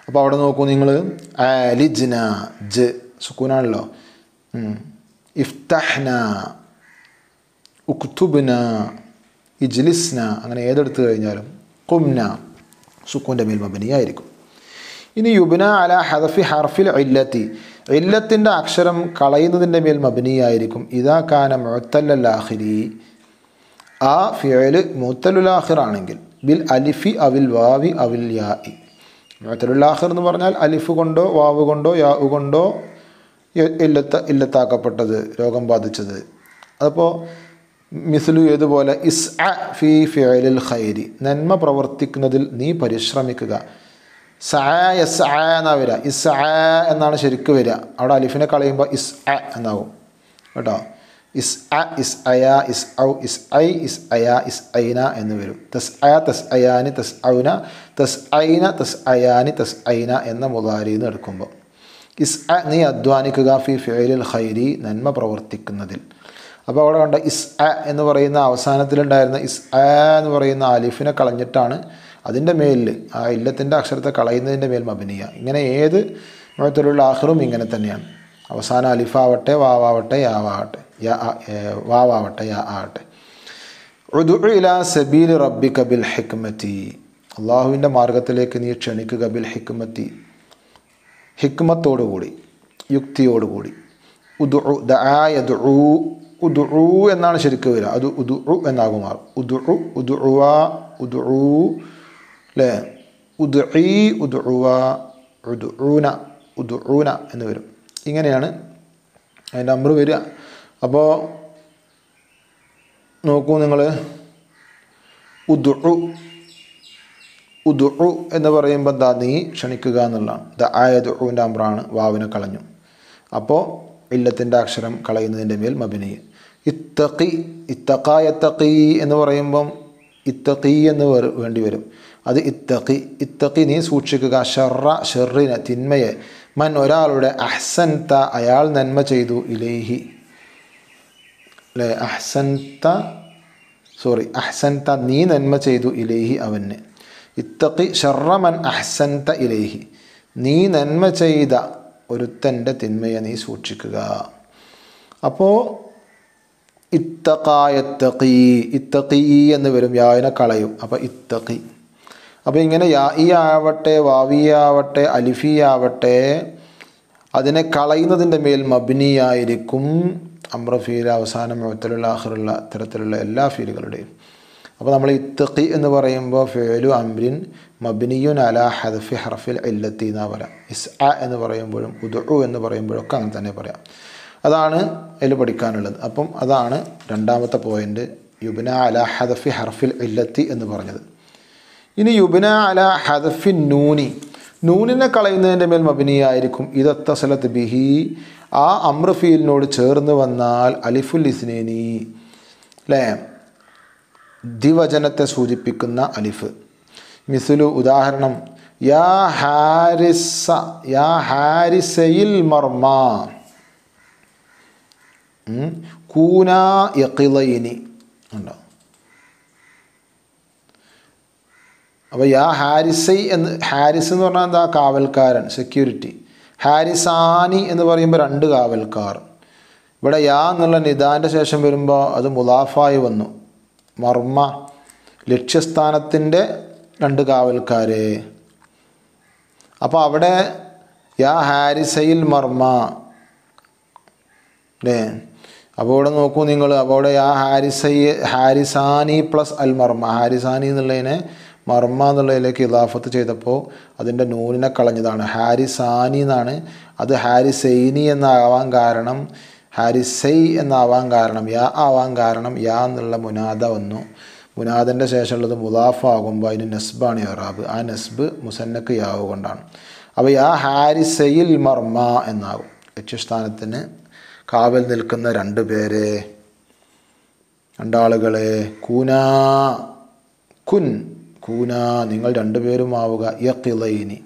അപ്പോൾ അവിടെ നോക്കൂ നിങ്ങൾ, ആലിജ്ന ജ് സുക്കൂനാണല്ലോ. ഇഫ്തഹ്ന, ഉക്തുബ്ന, ഇജ്ലിസ്ന, അങ്ങനെ ഏതെടുത്ത് കഴിഞ്ഞാലും ഖുംന സുക്കൂൻ്റെ മേൽ മബ്നിയായിരിക്കും. ഇനി യുബ്ന അലാ ഹദഫി ഹർഫിൽ ഇല്ലത്തി, ഇല്ലത്തിൻ്റെ അക്ഷരം കളയുന്നതിൻ്റെ മേൽ മബ്നിയായിരിക്കും. ഇദാ കാന മുഅത്തല്ലൽ ആഖിരി, ആ ഫിഅല് മുഅത്തലുൽ ആഖിർ ആണെങ്കിൽ, ബിൽ അലിഫി അവിൽ വാവി അവിൽ യാഇ. മുഅത്തലുൽ ആഖിർ എന്ന് പറഞ്ഞാൽ അലിഫ് കൊണ്ടോ വാവ് കൊണ്ടോ യാ കൊണ്ടോ ഇല്ലത്താക്കപ്പെട്ടത്, രോഗം ബാധിച്ചത്. അപ്പോൾ മിസ്ലു ഏതുപോലെ, ഇസ്അ ഫി ഫിഅലിൽ ഖൈരി, നന്മ പ്രവർത്തിക്കുന്നതിൽ നീ പരിശ്രമിക്കുക. സഅ യസ്അ എന്നാ വരിക, ഇസ്അ എന്നാണ് ശരിക്കും വരിക. അവിടെ അലിഫിനെ കളയുമ്പോൾ ഇസ്അ എന്നാവും കേട്ടോ. ഇസ്അ ഇസ്അയ ഇസ്ഔ ഇസ്ഐ ഇസ്അയ ഇസ്ഐന എന്ന് വരും. തസ്അ തസ്അയാനി തസ്ഔന തസ്ഐന തസ്അയാനി തസ്ഐന എന്ന മുദാരിന്ന് എടുക്കുമ്പോൾ ഇസ്അ നീ അധ്വാനിക്കുക, ഫി ഫിഅലിൽ ഖൈരി നന്മ പ്രവർത്തിക്കുന്നതിൽ. അപ്പോൾ അവിടെ കണ്ട ഇസ്അ എന്ന് പറയുന്ന അവസാനത്തിലുണ്ടായിരുന്ന ഇസ്അ എന്ന് പറയുന്ന അലിഫിനെ കളഞ്ഞിട്ടാണ് അതിൻ്റെ മേലിൽ ആ ഇല്ലത്തിൻ്റെ അക്ഷരത്തെ കളയുന്നതിൻ്റെ മേൽ മബ്നിയ. ഇങ്ങനെ ഏത് മുഅത്തലുൽ ആഖിറും ഇങ്ങനെ തന്നെയാണ്. അവസാന അലിഫാവട്ടെ വാവാവട്ടെ യാവാവട്ടെ വാവാവട്ടെ യാ ആവട്ടെ. ഉദ്ഉ ഇലാ സബീലി റബ്ബിക ബിൽ ഹിക്മതി, അള്ളാഹുവിൻ്റെ മാർഗത്തിലേക്ക് നീ ക്ഷണിക്കുക. ബിൽ ഹിക്മതി, ഹിക്മത്തോടുകൂടി, യുക്തിയോടുകൂടി. ഉദ്ഉ ദആ യദ്ഉ, ഉദ്ഉ എന്നാണ് ശരിക്കും വരിക, അത് ഉദ്ഉ എന്നാകും മാറും. ഉദ്ഉ ഉദ്ഉവ ഉദ്ഉ അല്ലേ, ഉദ്ഇ ഉദ്ഉവ ഉദ്ഉന ഉദ്ഉന എന്ന് വരും. ഇങ്ങനെയാണ് അതിൻ്റെ അമ്ര വരിക. അപ്പോൾ നോക്കൂ നിങ്ങൾ, ഉദ്ഉ ഉദ്ഉ എന്ന് പറയുമ്പോൾ എന്താ, നീ ക്ഷണിക്കുക എന്നുള്ളതാണ്. ദആ യദ്ഉവിൻ്റെ അമ്രാണ്, വാവിനെ കളഞ്ഞു. അപ്പോൾ ഇല്ലത്തിൻ്റെ അക്ഷരം കളയുന്നതിൻ്റെ മേൽ മബ്നി. ഇത്തഖി, ഇത്തഖ യത്തഖി എന്ന് പറയുമ്പം ഇത്തഖി എന്ന് വേണ്ടി വരും. അത് ഇത്തഖി, ഇത്തഖി നീ സൂക്ഷിക്കുക. ഷർറ ഷെറിനെ, തിന്മയെ. മൻ ഒരാളുടെ, അഹ്സൻത അയാൾ നന്മ ചെയ്തു, ഇലൈഹി അല്ലേ, അഹ്സൻത നീ നന്മ ചെയ്തു, ഇലൈഹി അവന്. ഇത്തഖി ഷർറ മൻ അഹ്സൻത ഇലൈഹി, നീ നന്മ ചെയ്ത ഒരുത്തൻ്റെ തിന്മയെ നീ സൂക്ഷിക്കുക. അപ്പോൾ ഇത്തഖി, ഇത്തഖി എന്ന് വരും, യാവിനെ കളയും. അപ്പോൾ ഇത്തഖി. അപ്പോൾ ഇങ്ങനെ യാഇ ആവട്ടെ വാവിയാവട്ടെ അലിഫിയാവട്ടെ അതിനെ കളയുന്നതിൻ്റെ മേൽ മബ്നിയായിരിക്കും അമ്ര ഫീൽ, അവസാനം മുഅത്തലുൽ ആഖിറുള്ള തരത്തിലുള്ള എല്ലാ ഫീലുകളുടെയും. അപ്പോൾ നമ്മൾ ഇത്തഖി എന്ന് പറയുമ്പോൾ ഫിഅലു അംരിൻ മബ്നിയുൻ അലാ ഹദ്ഫി ഹർഫിൽ ഇല്ലത്തി എന്നാ പറയാം. ഇസ്അ എന്ന് പറയുമ്പോഴും ഉദ്ഉ എന്ന് പറയുമ്പോഴൊക്കെ അങ്ങനെ തന്നെ പറയാം. അതാണ് അതിൽ പഠിക്കാനുള്ളത്. അപ്പം അതാണ് രണ്ടാമത്തെ പോയിൻ്റ്, യുബ്ന അലാ ഹദ്ഫി ഹർഫിൽ ഇല്ലത്തി എന്ന് പറഞ്ഞത്. ഇനി യുബ്ന അലാ ഹദ്ഫി നൂനി, നൂനിനെ കളയുന്നതിൻ്റെ മേൽ മബ്നിയായിരിക്കും. ഇദത്തസലത്ത് ബിഹി, ആ അമ്ര ഫീലിനോട് ചേർന്ന് വന്നാൽ അലിഫുൽ ഇസ്നൈനി അല്ലേ, ദ്വിവചനത്തെ സൂചിപ്പിക്കുന്ന അലിഫ്. മിസ്ലു ഉദാഹരണം, യാ ഹാരിസ, യാ ഹാരിസയിൽ മർമ, കൂന യഖിളൈനി ഉണ്ടോ. അപ്പോൾ യാ ഹാരിസൈ എന്ന്, ഹാരിസ് എന്ന് പറഞ്ഞാൽ എന്താ, കാവൽക്കാരൻ, സെക്യൂരിറ്റി. ഹാരിസാനി എന്ന് പറയുമ്പോൾ രണ്ട് കാവൽക്കാർ. ഇവിടെ യാ എന്നുള്ള നിദാൻ്റെ ശേഷം വരുമ്പോൾ അത് മുലാഫായി വന്നു. മർമ്മ, ലക്ഷ്യസ്ഥാനത്തിൻ്റെ രണ്ട് കാവൽക്കാർ. അപ്പോൾ അവിടെ യാ ഹാരിസയിൽ മർമ്മ അല്ലേ. അപ്പോൾ ഇവിടെ നോക്കൂ നിങ്ങൾ, അപ്പോൾ അവിടെ യാ ഹാരിസാനി പ്ലസ് അൽ മർമ്മ, ഹാരിസാനി എന്നുള്ളതിനെ മർമ്മ എന്നുള്ളതിലേക്ക് ഇദാഫത്ത് ചെയ്തപ്പോൾ അതിൻ്റെ നൂനിനെ കളഞ്ഞതാണ്. ഹാരിസാനി എന്നാണ്. അത് ഹാരിസൈനി എന്നാവാൻ കാരണം, ഹാരിസൈ എന്നാവാൻ കാരണം, യാ ആവാൻ കാരണം യാ എന്നുള്ള മുനാദ വന്നു. മുനാദൻ്റെ ശേഷമുള്ളത് മുദാഫാകുമ്പോൾ അതിന് നസ്ബാണ് ഇറാബ്. ആ നസ്ബ് മുസന്നക്ക് യാവ് കൊണ്ടാണ്. അപ്പോൾ യാ ഹാരിസയിൽ മർമ്മ എന്നാകും. ലക്ഷ്യസ്ഥാനത്തിന് കാവൽ നിൽക്കുന്ന രണ്ട് പേരെ, രണ്ടാളുകളെ. കൂനാ, കുൻ, കൂന നിങ്ങൾ രണ്ടുപേരും ആവുക. യഖിളൈനി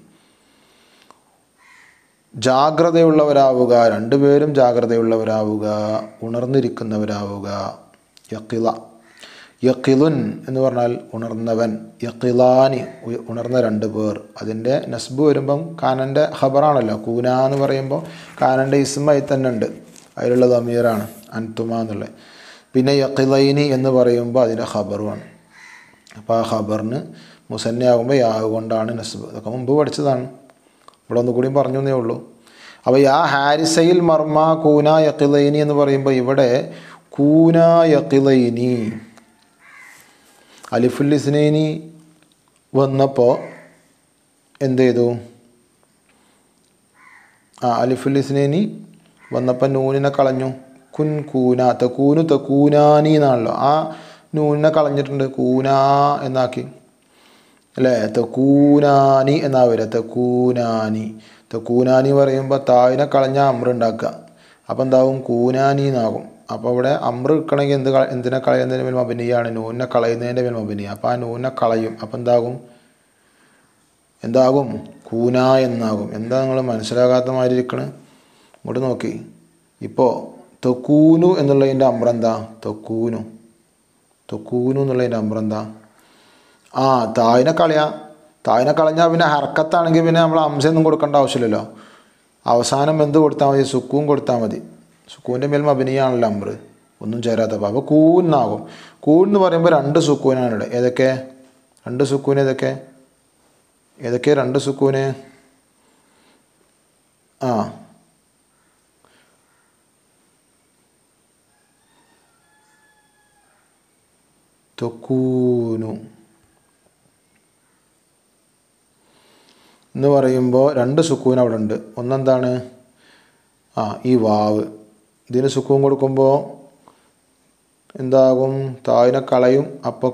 ജാഗ്രതയുള്ളവരാവുക, രണ്ടുപേരും ജാഗ്രതയുള്ളവരാവുക, ഉണർന്നിരിക്കുന്നവരാവുക. യഖിള, യഖിലുൻ എന്ന് പറഞ്ഞാൽ ഉണർന്നവൻ, യഖിലാനി ഉണർന്ന രണ്ട് പേർ. അതിൻ്റെ നസ്ബ് വരുമ്പം കാനൻ്റെ ഖബറാണല്ലോ. കൂന എന്ന് പറയുമ്പോൾ കാനൻ്റെ ഇസ്മായി തന്നെ ഉണ്ട്, അതിലുള്ള ദമീറാണ് അൻതുമ എന്നുള്ളത്. പിന്നെ യഖിലൈനി എന്ന് പറയുമ്പോൾ അതിൻ്റെ ഖബറുമാണ്. അപ്പോൾ ആ ഖബറിന് മുസന്നയാകുമ്പോൾ യാ കൊണ്ടാണ് നസ്ബ്. അതൊക്കെ മുമ്പ് പഠിച്ചതാണ്, ഇവിടെ ഒന്നുകൂടിയും പറഞ്ഞു എന്നേ ഉള്ളൂ. അപ്പോൾ യാ ഹാരിസയിൽ മർമ കൂന യഖിലൈനി എന്ന് പറയുമ്പോൾ ഇവിടെ കൂന യഖിലൈനി അലിഫുൽ ഇസ്നൈനി വന്നപ്പോൾ എന്ത് ചെയ്തു? അലിഫുൽ ഇസ്നൈനി വന്നപ്പോൾ നൂനിനെ കളഞ്ഞു. കുൻ കൂന തക്കൂനു തക്കൂനാനി എന്നാണല്ലോ. ആ നൂനിനെ കളഞ്ഞിട്ടുണ്ട്, കൂനാ എന്നാക്കി അല്ലേ. തക്കൂനാനി എന്നാ വരിക, തക്കൂനാനി. തക്കൂനാനി പറയുമ്പോൾ തായിനെ കളഞ്ഞ അമ്ര ഉണ്ടാക്കുക, അപ്പം എന്താവും? കൂനാനി എന്നാകും. അപ്പോൾ ഇവിടെ അമ്ര എടുക്കണമെങ്കിൽ എന്തിനെ കളയുന്നതിന് മേൽ മബനിയാണ്, നൂനെ കളയുന്നതിൻ്റെ മേൽ മബനിയ. അപ്പോൾ ആ നൂനെ കളയും, അപ്പം എന്താകും? കൂന എന്നാകും. എന്താ നിങ്ങൾ മനസ്സിലാകാത്ത മാതിരി ഇരിക്കണേ? ഇങ്ങോട്ട് നോക്കി. ഇപ്പോൾ തൊക്കൂനു എന്നുള്ളതിൻ്റെ അമ്ര എന്താ? തൊക്കൂനു എന്നുള്ളതിൻ്റെ അമ്ര എന്താ? തായിനെ കളഞ്ഞാൽ പിന്നെ ഹർക്കത്താണെങ്കിൽ പിന്നെ നമ്മൾ അംശമൊന്നും കൊടുക്കേണ്ട ആവശ്യമില്ലല്ലോ. അവസാനം എന്ത് കൊടുത്താൽ മതി? സുക്കൂൻ കൊടുത്താൽ മതി. സുക്കൂൻ്റെ മേൽ മബനിയാണല്ലോ അമ്ര, ഒന്നും ചേരാത്തപ്പോൾ. അപ്പോൾ കൂന്നാകും. കൂൻ എന്ന് പറയുമ്പോൾ രണ്ട് സുക്കൂനാണ് ഇവിടെ. ഏതൊക്കെ രണ്ട് സുക്കൂൻ? ഏതൊക്കെ രണ്ട് സുക്കൂന്? തൊക്കൂനു എന്ന് പറയുമ്പോൾ രണ്ട് സുക്കൂൻ അവിടെ ഉണ്ട്. ഒന്നെന്താണ്? ഈ വാവ്. ഇതിന് സുക്കൂൻ കൊടുക്കുമ്പോൾ എന്താകും? തായിനെ കളയും, അപ്പോൾ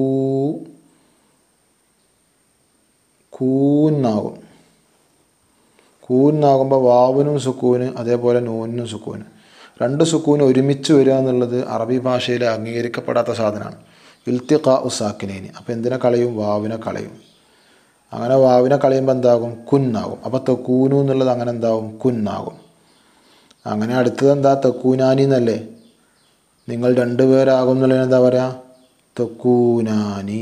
കൂന്നാകുമ്പോൾ വാവിനും സുക്കൂന്, അതേപോലെ നൂനിനും സുക്കൂന്. രണ്ട് സുക്കൂന് ഒരുമിച്ച് വരിക എന്നുള്ളത് അറബി ഭാഷയിൽ അംഗീകരിക്കപ്പെടാത്ത സാധനമാണ്. ഇൽത്തിഖാ ഉസാക്കിനേനി. അപ്പോൾ എന്തിനെ കളയും? വാവിനെ കളയും. അങ്ങനെ വാവിനെ കളയുമ്പോൾ എന്താകും? കുന്നാകും. അപ്പോൾ തക്കൂനു എന്നുള്ളത് അങ്ങനെ എന്താകും? കുന്നാകും. അങ്ങനെ അടുത്തത് എന്താ? തക്കൂനാനി എന്നല്ലേ? നിങ്ങൾ രണ്ടുപേരാകും എന്നുള്ളതിന് എന്താ പറയുക? തക്കൂനാനി.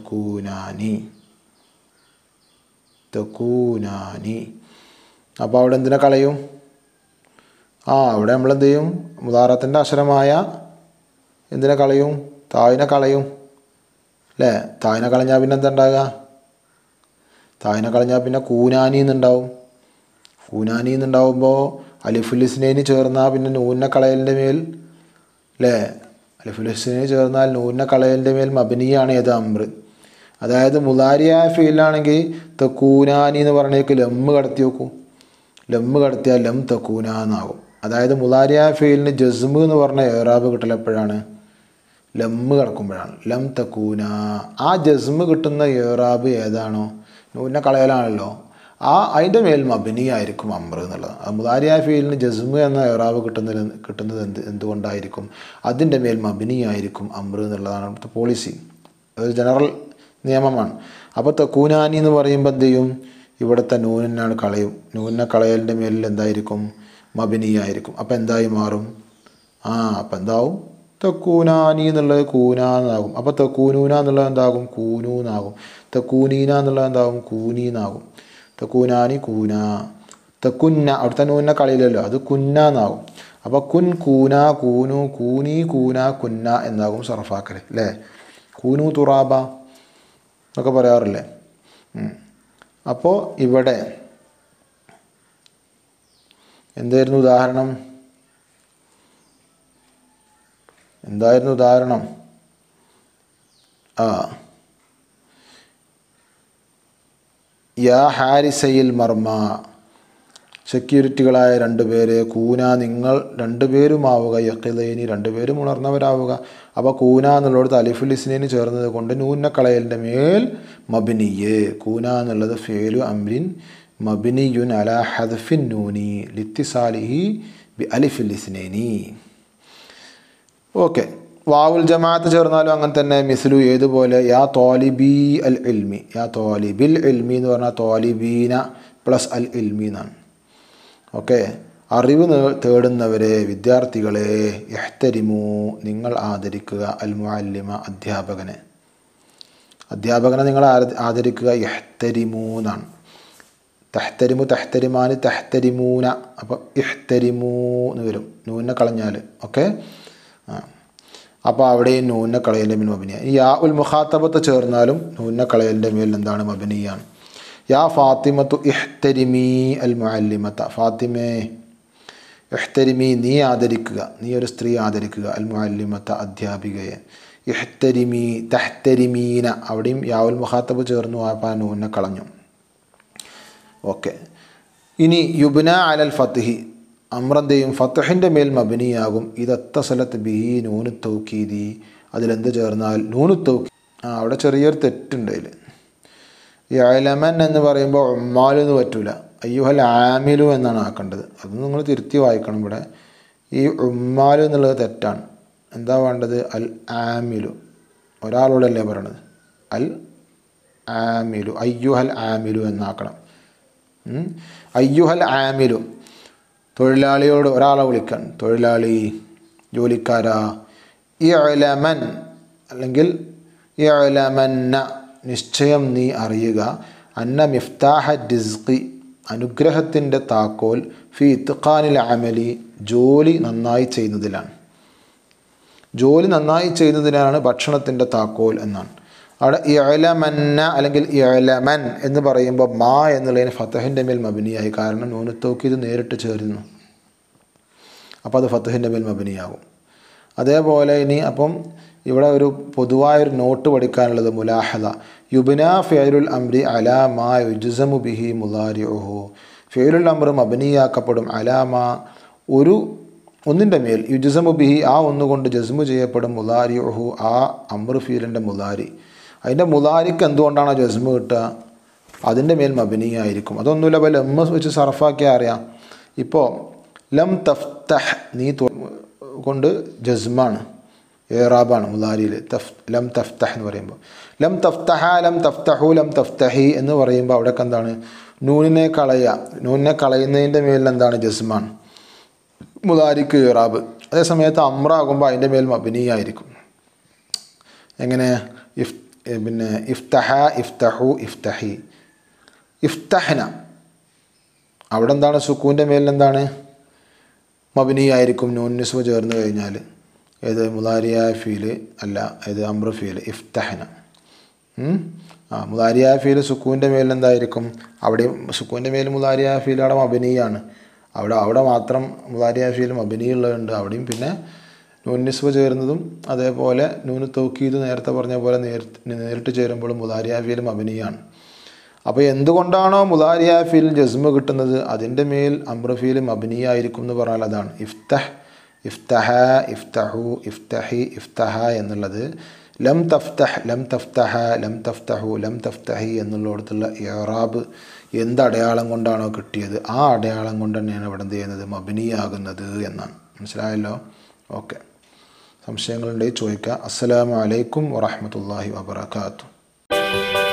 അപ്പോൾ അവിടെ എന്തിനെ കളയും? അവിടെ നമ്മളെന്ത് ചെയ്യും? മുദാറത്തിൻ്റെ അക്ഷരമായ എന്തിനെ കളയും? തായിനെ കളയും അല്ലേ? തായിനെ കളഞ്ഞാൽ പിന്നെ എന്താ ഉണ്ടാകുക? തായിനെ കളഞ്ഞാൽ പിന്നെ കൂനാനി എന്നുണ്ടാവും. കൂനാനി എന്നുണ്ടാവുമ്പോൾ അലിഫുൽ ഇസ്നൈനി ചേർന്നാൽ പിന്നെ നൂനെ കളയലിൻ്റെ മേൽ അല്ലേ? അലിഫുൽ ഇസ്നൈനി ചേർന്നാൽ നൂനെ കളയലിൻ്റെ മേൽ മബനിയാണ് ഏത്? അമ്ര. അതായത് മുദാരിയായ ഫീലാണെങ്കിൽ തക്കൂനാനി എന്ന് പറഞ്ഞേക്ക് ലമ്മ് കടത്തി വെക്കും. ലമ്മ് കടത്തിയാൽ ലം തക്കൂന എന്നാകും. അതായത് മുദാരിയായ ഫീലിന് ജസ്മ് എന്ന് പറഞ്ഞ ഏറാബ് കിട്ടൽ എപ്പോഴാണ്? ലമ്മ് കിടക്കുമ്പോഴാണ്. ലം തക്കൂന. ആ ജസ്മ് കിട്ടുന്ന ഏറാബ് ഏതാണോ? നൂനെ കളയലാണല്ലോ. അതിൻ്റെ മേൽ മബനി ആയിരിക്കും അമ്ര എന്നുള്ളത്. മുദാരിയായ ഫീലിന് ജസ്മ് എന്ന ഏറാബ് കിട്ടുന്നത് എന്തുകൊണ്ടായിരിക്കും? അതിൻ്റെ മേൽ മബനി ആയിരിക്കും അമ്ര എന്നുള്ളതാണ് അവിടുത്തെ പോളിസി. അതൊരു ജനറൽ നിയമമാണ്. അപ്പോൾ തക്കൂനാനി എന്ന് പറയുമ്പോൾ എന്ത് ചെയ്യും? ഇവിടുത്തെ നൂനിനാണ് കളയും. നൂനിനെ കളയലിൻ്റെ മേലിൽ എന്തായിരിക്കും? മബനി ആയിരിക്കും. അപ്പോൾ എന്തായി മാറും? അപ്പം എന്താവും? തക്കൂനാനി എന്നുള്ളത് കൂന എന്നാകും. അപ്പോൾ തക്കൂനൂന എന്നുള്ളത് എന്താകും? കൂനു എന്നാകും. തക്കൂനീന എന്നുള്ളത് എന്താകും? കൂനി എന്നാകും. തക്കൂനാനി കൂന. തക്കുന്ന അവിടുത്തെ നൂനിനെ കളയില്ലല്ലോ, അത് കുന്ന എന്നാകും. അപ്പോൾ കുൻ കൂന കൂനു കൂനി കൂന കുന്ന എന്നാകും സർഫാക്കൽ അല്ലേ? കൂനു തുറാബ എന്നൊക്കെ പറയാറില്ലേ? അപ്പോൾ ഇവിടെ എന്തായിരുന്നു ഉദാഹരണം? യാ ഹാരിസയിൽ മർമ, സെക്യൂരിറ്റികളായ രണ്ടുപേരെ, കൂന നിങ്ങൾ രണ്ടുപേരുമാവുക, യഖിലൈനി രണ്ടുപേരും ഉണർന്നവരാവുക. അപ്പോൾ കൂന എന്നുള്ളത് അലിഫുൽ ഇസ്നൈനി ചേർന്നത് കൊണ്ട് നൂനെ കളയലിൻ്റെ മേൽ മബിനിയ്. കൂന എന്നുള്ളത് ഫേലു അംരിൻ മബിനിയുൻ അലാ ഹദ്ഫിൻ നൂനി ലിത്തിസാലിഹി ബി അലിഫുൽ ഇസ്നൈനി. ഓക്കെ. വാവുൽ ജമാഅത്ത് ചേർന്നാലും അങ്ങനെ തന്നെ. മിസ്ലു ഏതുപോലെ? യാ തോലിബി അൽ ഇൽമി. യാ തോലിബിൽ ഇൽമി എന്ന് പറഞ്ഞാൽ തോലിബീന പ്ലസ് അൽ ഇൽമി എന്നാണ്. ഓക്കെ. അറിവ് തേടുന്നവരെ, വിദ്യാർത്ഥികളെ, ഇഹ്തരിമൂ നിങ്ങൾ ആദരിക്കുക അൽ മുഅല്ലിമ അധ്യാപകനെ. അധ്യാപകനെ നിങ്ങൾ ആദരിക്കുക. ഇഹ്തരിമൂ എന്നാണ്. തഹ്തരിമു തഹ്തരിമാന് തഹ്തരിമൂന. അപ്പോൾ ഇഹ്തരിമൂ എന്ന് വരും, നൂനെ കളഞ്ഞാൽ. ഓക്കെ. അപ്പോൾ അവിടെയും നൂനെ കളയലിൻ്റെ മേൽ മബനിയ. ഈ യാ ഉൽ മുഖാത്തബത്ത് ചേർന്നാലും നൂനെ കളയലിൻ്റെ മേൽ എന്താണ്? മബനിയാണ്. യാ ഫാത്തിമത്തു ഇഹ്തരിമീ അൽ മുഅല്ലിമത. ഫാത്തിമേ, ഇഹ്തരിമീ നീ ആദരിക്കുക, നീ ഒരു സ്ത്രീ ആദരിക്കുക, അൽ മുഅല്ലിമത അധ്യാപികയെ. ഇഹ്തരിമീ തഹ്തരിമീന, അവിടെയും യാ ഉൽ മുഖാത്തബ് ചേർന്നു, അപ്പോൾ നൂനെ കളഞ്ഞു. ഓക്കെ. ഇനി യുബ്ന അലൽ ഫത്ഹി, അമ്രന്റെയും ഫത്ഹിൻ്റെ മേൽ മബനിയാകും. ഇതത്തസലത്ത് ബിഹി നൂനു തൗക്കീദി, അതിലെന്ത് ചേർന്നാൽ? നൂനു തൗക്കീദ്. അവിടെ ചെറിയൊരു തെറ്റുണ്ട്. അതിൽ യഅലമൻ എന്ന് പറയുമ്പോൾ ഉമ്മാലു എന്ന് പറ്റൂല, അയ്യുഹൽ ആമിലു എന്നാണ് ആക്കേണ്ടത്. അത് നിങ്ങൾ തിരുത്തി വായിക്കണം. ഇവിടെ ഈ ഉമ്മാലു എന്നുള്ളത് തെറ്റാണ്. എന്താ വേണ്ടത്? അൽ ആമിലു. ഒരാളോടല്ലേ പറയണത്? അൽ ആമിലു, അയ്യുഹൽ ആമിലു എന്നാക്കണം. അയ്യുഹൽ ആമിലു, തൊഴിലാളിയോട് ഒരാളെ വിളിക്കാൻ, തൊഴിലാളി, ജോലിക്കാരാ. ഇഅലമൻ അല്ലെങ്കിൽ ഇഅലമന്ന, നിശ്ചയം നീ അറിയുക, അന്ന മിഫ്താഹ റിസ്ഖി, അനുഗ്രഹത്തിൻ്റെ താക്കോൽ, ഫി ഇത്ഖാനിൽ അമലി, ജോലി നന്നായി ചെയ്യുന്നതിലാണ്. ജോലി നന്നായി ചെയ്യുന്നതിനാണ് ഭക്ഷണത്തിൻ്റെ താക്കോൽ എന്നാണ്. അവിടെ ഇഅലമന്ന അല്ലെങ്കിൽ ഇഅലമൻ എന്ന് പറയുമ്പോൾ മാ എന്നുള്ളതിന് ഫതഹിൻ്റെ മേൽ മബനിയായി. കാരണം നൂനു തൗക്കീദ് നേരിട്ട് ചേരുന്നു, അപ്പോൾ അത് ഫതഹിൻ്റെ മേൽ മബനിയാകും. അതേപോലെ ഇനി അപ്പം ഇവിടെ ഒരു പൊതുവായൊരു നോട്ട് പഠിക്കാനുള്ളത് മുലാഹദ. യുബ്ന ഫിഅലുൽ അംരി അലാ മാ യുജ്സമു ബിഹി മുളാരിഉഹു. ഫിഅലുൽ അംർ മബനിയാക്കപ്പെടും അലാ മാ, ഒന്നിൻ്റെ മേൽ, യുജ്സമു ബിഹി ആ ഒന്നുകൊണ്ട് ജസ്മു ചെയ്യപ്പെടും, മുളാരിഉഹു ആ അംർ ഫീലിൻ്റെ മുളാരി. അതിൻ്റെ മുളാരിക്ക് എന്തുകൊണ്ടാണ് ജസ്മു കിട്ടുക? അതിൻ്റെ മേൽ മബനിയായിരിക്കും. അതൊന്നുമില്ല, അപ്പോൾ ലമ്മ വെച്ച് സർഫാക്കിയാൽ അറിയാം. ഇപ്പോൾ ലം തഫ്തഹ്, നീ കൊണ്ട് ജസ്മാണ്, ഏറാബാണ് മുളാരിയിൽ. ലം തഫ്തഹ് എന്ന് പറയുമ്പോൾ, ലം തഫ്തഹ, ലം തഫ്തഹു, ലം തഫ്തഹി എന്ന് പറയുമ്പോൾ അവിടെയൊക്കെ എന്താണ്? നൂനിനെ കളയുക. നൂനിനെ കളയുന്നതിൻ്റെ മേൽ എന്താണ്? ജസ്മാണ്, മുളാരിക്ക് ഏറാബ്. അതേസമയത്ത് അമ്രാകുമ്പോൾ അതിൻ്റെ മേൽ മബനിയായിരിക്കും. എങ്ങനെ? പിന്നെ ഇഫ്തഹ, ഇഫ്തഹു, ഇഫ്തഹി, ഇഫ്തഹ്ന. അവിടെ എന്താണ്? സുക്കൂൻ്റെ മേൽ എന്താണ്? മബനിയായിരിക്കും നൂൻ നിസ്ബ ചേർന്ന് കഴിഞ്ഞാൽ. ഏത്? മുളാരിയായ ഫീല് അല്ല, ഏത്? അമ്ര ഫീല്. ഇഫ്തഹ്ന. മുളാരിയായ ഫീല് സുക്കൂൻ്റെ മേൽ എന്തായിരിക്കും? അവിടെ സുക്കൂൻ്റെ മേൽ മുളാരിയായ ഫീൽ അവിടെ മബനിയാണ്. അവിടെ മാത്രം മുളാരിയായ ഫീൽ മബനിയുള്ളതുണ്ട്. അവിടെയും പിന്നെ നൂൻ നിസ്ബ ചേർന്നതും അതേപോലെ നൂനു തൗക്കീദ് നേരത്തെ പറഞ്ഞ പോലെ നേരിട്ട് ചേരുമ്പോഴും മുളാരിയായ ഫീൽ മബനിയാണ്. അപ്പോൾ എന്തുകൊണ്ടാണോ മുളാരിയായ ഫീൽ ജസ്മ കിട്ടുന്നത് അതിൻ്റെ മേൽ അംറ ഫീൽ മബനിയായിരിക്കും എന്ന് പറഞ്ഞാൽ അതാണ്. ഇഫ്തഹ്, ഇഫ്തഹ, ഇഫ്തഹു, ഇഫ്തഹി, ഇഫ്തഹ എന്നുള്ളത് ലം തഫ്തഹ്, ലം തഫ്തഹ, ലം തഫ്തഹു, ലം തഫ്തഹി എന്നുള്ളിടത്തുള്ള ഇഅ്റാബ് എന്ത് അടയാളം കൊണ്ടാണോ കിട്ടിയത് ആ അടയാളം കൊണ്ട് തന്നെയാണ് ഇവിടെ എന്ത് ചെയ്യുന്നത്? മബനിയാകുന്നത് എന്നാണ്. മനസ്സിലായല്ലോ? ഓക്കെ. സംശയങ്ങളുണ്ടെങ്കിൽ ചോദിക്കുക. അസ്സലാമു അലൈക്കും വറഹ്മത്തുള്ളാഹി വബറകാതുഹു.